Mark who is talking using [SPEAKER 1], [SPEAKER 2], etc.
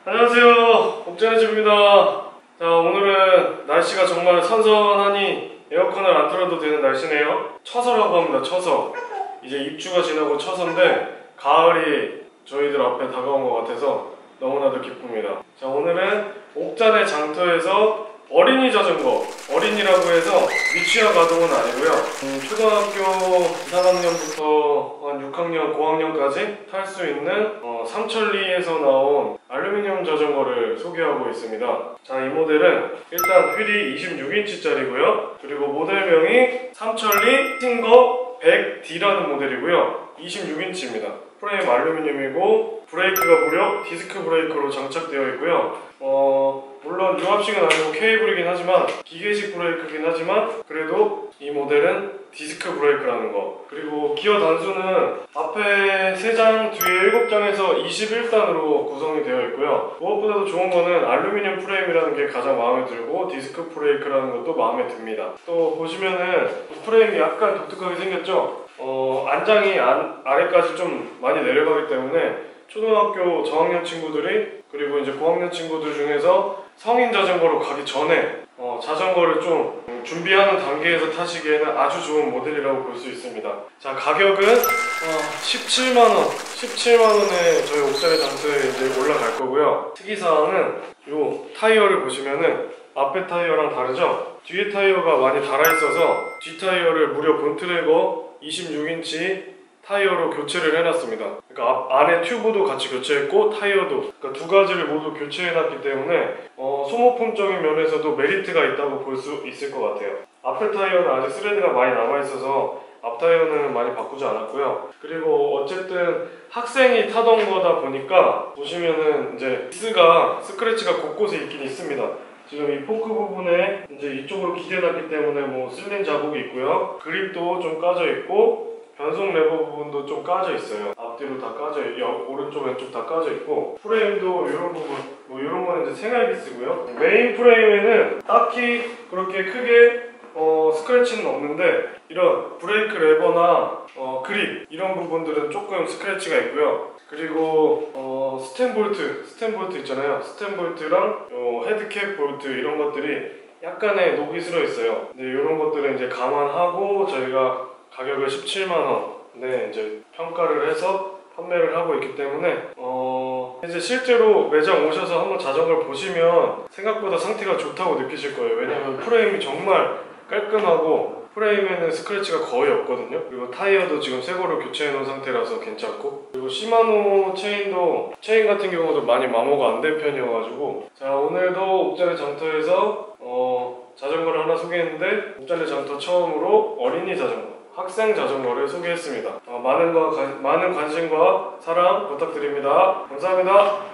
[SPEAKER 1] 안녕하세요, 옥자네집입니다. 자, 오늘은 날씨가 정말 선선하니 에어컨을 안 틀어도 되는 날씨네요. 처서라고 합니다. 처서. 이제 입주가 지나고 처서인데 가을이 저희들 앞에 다가온 것 같아서 너무나도 기쁩니다. 자, 오늘은 옥자네 장터에서 어린이 자전거, 어린이라고 해서 미취학 아동은 아니고요. 초등학교 2~3학년부터 한 6학년, 고학년까지 탈 수 있는 삼천리에서 나온 알루미늄 자전거를 소개하고 있습니다. 자, 이 모델은 일단 휠이 26인치짜리고요. 그리고 모델명이 삼천리 팅거 100D라는 모델이고요. 26인치입니다. 프레임 알루미늄이고 브레이크가 무려 디스크 브레이크로 장착되어 있고요. 물론 유압식은 아니고 케이블이긴 하지만 기계식 브레이크긴 하지만 그래도 이 모델은 디스크 브레이크라는 거. 그리고 기어 단수는 앞에 3장, 뒤에 7장에서 21단으로 구성이 되어 있고요. 무엇보다도 좋은 거는 알루미늄 프레임이라는 게 가장 마음에 들고 디스크 브레이크라는 것도 마음에 듭니다. 또 보시면은 프레임이 약간 독특하게 생겼죠? 안장이 아래까지 좀 많이 내려가기 때문에 초등학교 저학년 친구들이 그리고 이제 고학년 친구들 중에서 성인 자전거로 가기 전에 자전거를 좀 준비하는 단계에서 타시기에는 아주 좋은 모델이라고 볼 수 있습니다. 자, 가격은 17만원 17만원에 저희 옥자네 장터에 이제 올라갈 거고요. 특이사항은 요 타이어를 보시면은 앞에 타이어랑 다르죠? 뒤에 타이어가 많이 달아있어서 뒤 타이어를 무려 본트래거 26인치 타이어로 교체를 해놨습니다. 그러니까 안에 튜브도 같이 교체했고 타이어도, 그러니까 두 가지를 모두 교체해놨기 때문에 소모품적인 면에서도 메리트가 있다고 볼 수 있을 것 같아요. 앞에 타이어는 아직 스레드가 많이 남아있어서 앞 타이어는 많이 바꾸지 않았고요. 그리고 어쨌든 학생이 타던 거다 보니까 보시면은 이제 스크래치가 곳곳에 있긴 있습니다. 지금 이 포크 부분에 이제 이쪽으로 기대놨기 때문에 뭐 쓸린 자국이 있고요. 그립도 좀 까져 있고 변속 레버 부분도 좀 까져 있어요. 앞뒤로 다 까져, 오른쪽 왼쪽 다 까져 있고 프레임도 이런 부분, 뭐 이런 거는 이제 생활기스고요. 메인 프레임에는 딱히 그렇게 크게 스크래치는 없는데 이런 브레이크 레버나 그립 이런 부분들은 조금 스크래치가 있고요. 그리고 스텐 볼트 있잖아요. 스텐 볼트랑 헤드캡 볼트 이런 것들이 약간의 녹이 슬어 있어요. 근데 이런 것들은 이제 감안하고 저희가 가격을 17만원에 이제 평가를 해서 판매를 하고 있기 때문에 이제 실제로 매장 오셔서 한번 자전거를 보시면 생각보다 상태가 좋다고 느끼실 거예요. 왜냐면 프레임이 정말 깔끔하고 프레임에는 스크래치가 거의 없거든요. 그리고 타이어도 지금 새거로 교체해 놓은 상태라서 괜찮고, 그리고 시마노 체인 같은 경우도 많이 마모가 안 된 편이어가지고. 자, 오늘도 옥자네 장터에서 자전거를 하나 소개했는데 옥자네 장터 처음으로 어린이 자전거, 학생 자전거를 소개했습니다. 많은 관심과 사랑 부탁드립니다. 감사합니다.